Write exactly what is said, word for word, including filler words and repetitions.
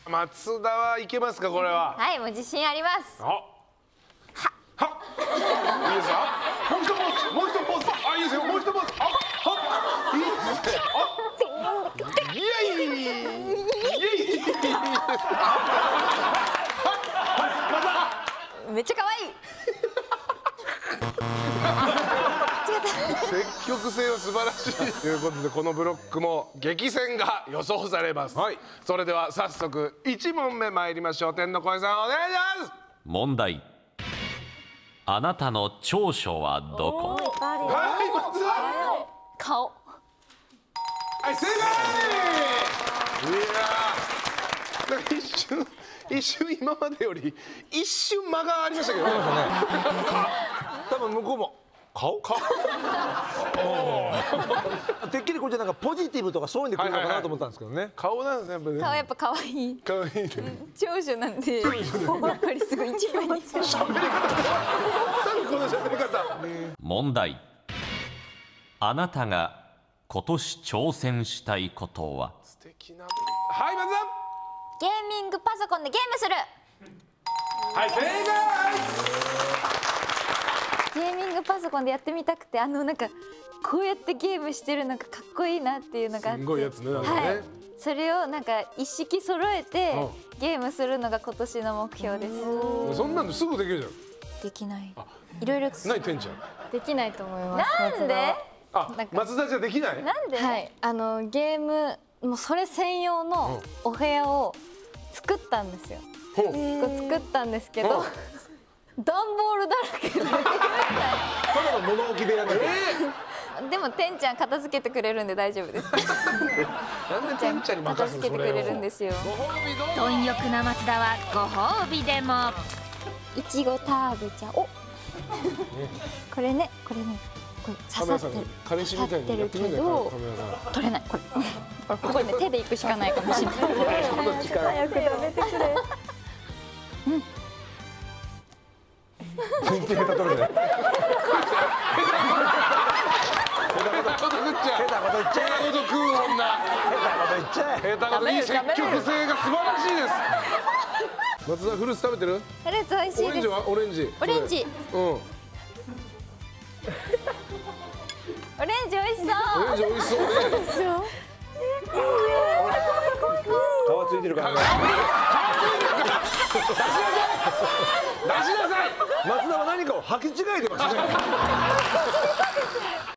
松田はいけますか、これは。 はい、もう自信あります。 はは。いいですか。もう一ポーズ、もう一ポーズ。あ、いいですよ。もう一ポーズ。あ、は。いいですね。あ。イエイ。イエイ。 めっちゃ可愛い。 積極性は素晴らしいということで、このブロックも激戦が予想されます、はい、それでは早速いち問目参りましょう。天の声さんお願いします。 問題。あなたの長所はどこ？ はい松田。 顔。 はい正解。いやなんか一瞬一瞬今までより一瞬間がありましたけどね。多分向こうも顔顔てっきりこれじゃなんかポジティブとかそういうんで来るのかなと思ったんですけどね。 顔なんですねやっぱね。 顔やっぱ可愛い。 可愛いね。 長所なんでやっぱりすごい一番に喋り方。 何この喋り方。 問題。あなたが今年挑戦したいことは？ 素敵な。はい松田。 ゲーミングパソコンでゲームする。 はい正ゲーミングパソコンでやってみたくて、あのなんかこうやってゲームしてるのがかっこいいなっていうのがあって、 すごいやつねなんかね、 はい、それをなんか一式揃えてゲームするのが今年の目標です。 そんなのすぐできるじゃん。 できない。いろいろ何てんちゃん。 できないと思います。 なんで？ あ、松田じゃできない？ なんで？ はい、あのゲームもうそれ専用のお部屋を作ったんですよ。こう作ったんですけど、段ボールだらけで。 ただの物置部屋だけ。 でもてんちゃん片付けてくれるんで大丈夫です。 なんでてんちゃんに任片すの付けてくれるんですよ。 貪欲な松田はご褒美でも。 いちご食べちゃおう。これね、これね、これ刺さってる。 彼氏みたいにやってみたいな。 取れない。これ。ここね手で行くしかないかもしれない。早く食べてくれ。うん。 全然下手取れない。下手こと食っちゃう。 下手こと言っちゃえ。 下手こと食う女。 下手こと言っちゃえ。 下手こといい積極性が素晴らしいです。松田フルーツ食べてる？ フルーツ美味しいです。 オレンジはオレンジ。 オレンジ。 うん。 オレンジ美味しそう。 オレンジ美味しそうね。 皮ついてるからね。 出しなさい。出しなさい。 松田は何かを履き違えてましたね。